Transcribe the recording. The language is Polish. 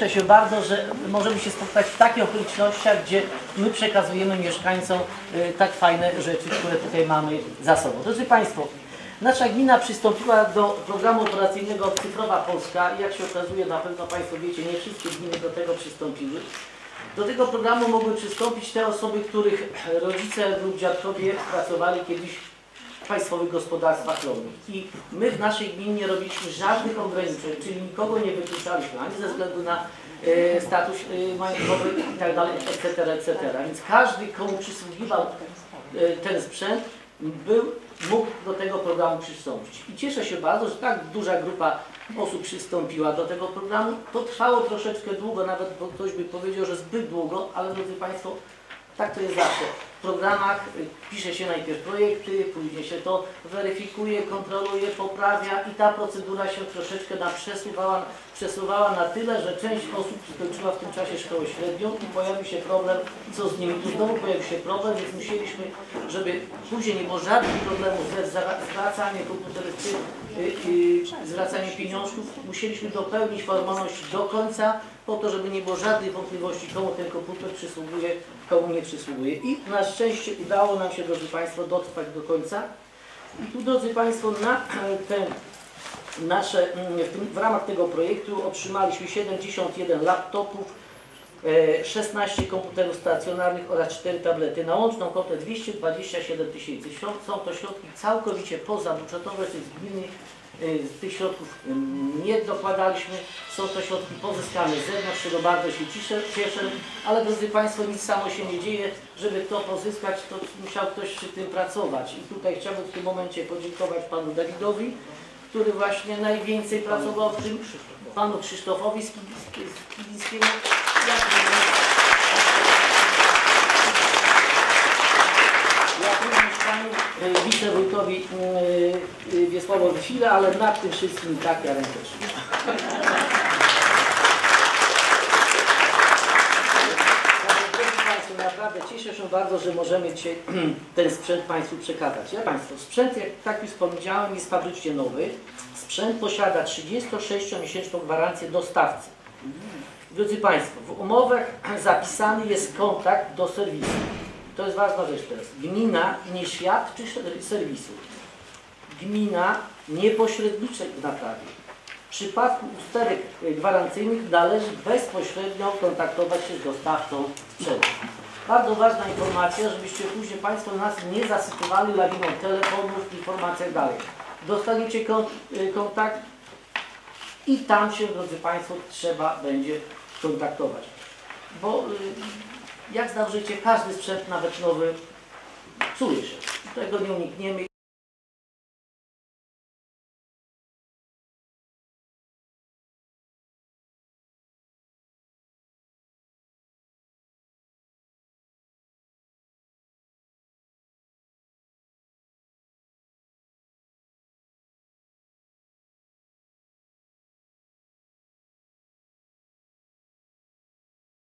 cieszę się bardzo, że możemy się spotkać w takich okolicznościach, gdzie my przekazujemy mieszkańcom tak fajne rzeczy, które tutaj mamy za sobą. Drodzy Państwo, nasza gmina przystąpiła do programu operacyjnego Cyfrowa Polska i jak się okazuje, na pewno Państwo wiecie, nie wszystkie gminy do tego przystąpiły. Do tego programu mogły przystąpić te osoby, których rodzice lub dziadkowie pracowali kiedyś w państwowych gospodarstwach rolnych. I my w naszej gminie nie robiliśmy żadnych ograniczeń, czyli nikogo nie wykluczaliśmy, ani ze względu na status majątkowy itd., etc. Więc każdy, komu przysługiwał ten sprzęt, mógł do tego programu przystąpić. I cieszę się bardzo, że tak duża grupa osób przystąpiła do tego programu. To trwało troszeczkę długo, nawet ktoś by powiedział, że zbyt długo, ale drodzy Państwo, tak to jest zawsze. W programach pisze się najpierw projekty, później się to weryfikuje, kontroluje, poprawia i ta procedura się troszeczkę przesuwała na tyle, że część osób skończyła w tym czasie szkołę średnią i pojawił się problem, co z nimi. Tu znowu pojawił się problem, więc musieliśmy, żeby później nie było żadnych problemów ze zwracaniem komputerów, zwracaniem pieniążków, musieliśmy dopełnić formalności do końca, po to, żeby nie było żadnych wątpliwości, komu ten komputer przysługuje, komu nie przysługuje. I na szczęście udało nam się, drodzy Państwo, dotrwać do końca. I tu, drodzy Państwo, w ramach tego projektu otrzymaliśmy 71 laptopów, 16 komputerów stacjonarnych oraz 4 tablety. Na łączną kwotę 227 000. Są to środki całkowicie pozabudżetowe, czyli z gminy tych środków nie dokładaliśmy. Są to środki pozyskane z zewnątrz, z czego bardzo się cieszę, ale drodzy Państwo, nic samo się nie dzieje. Żeby to pozyskać, to musiał ktoś przy tym pracować. I tutaj chciałbym w tym momencie podziękować panu Dawidowi, który właśnie najwięcej pracował w tym, panu Krzysztofowi Skibińskiemu, jak również panu wicewójtowi Wiesławowi Sile, ale nad tym wszystkim tak ja też. Naprawdę cieszę się bardzo, że możemy dzisiaj ten sprzęt Państwu przekazać. Ja Państwu, sprzęt, jak tak już wspomniałem, jest fabrycznie nowy. Sprzęt posiada 36-miesięczną gwarancję dostawcy. Drodzy Państwo, w umowach zapisany jest kontakt do serwisu. To jest ważna rzecz teraz. Gmina nie świadczy serwisu. Gmina nie pośredniczy w naprawie. W przypadku usterek gwarancyjnych należy bezpośrednio kontaktować się z dostawcą sprzętu. Bardzo ważna informacja, żebyście później Państwo nas nie zasypywali lawiną telefonów, informacji dalej. Dostaniecie kontakt i tam się, drodzy Państwo, trzeba będzie kontaktować. Bo jak zauważycie, każdy sprzęt, nawet nowy, psuje się. Tego nie unikniemy.